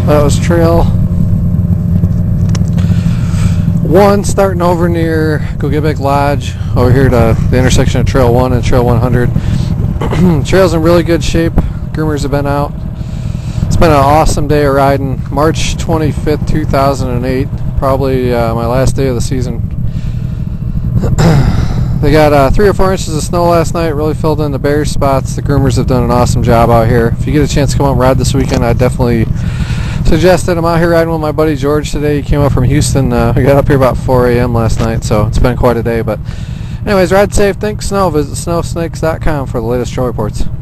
That was Trail 1 starting over near Gogebic Lodge over here to the intersection of Trail 1 and Trail 100. Trail's in really good shape. Groomers have been out. It's been an awesome day of riding. March 25th, 2008, probably my last day of the season. They got 3 or 4 inches of snow last night, really filled in the bare spots. The groomers have done an awesome job out here. If you get a chance to come out and ride this weekend, I'd definitely suggest it. I'm out here riding with my buddy George today. He came up from Houston. We got up here about 4 a.m. last night, so it's been quite a day. But anyways, ride safe. Think snow. Visit snowsnakes.com for the latest trail reports.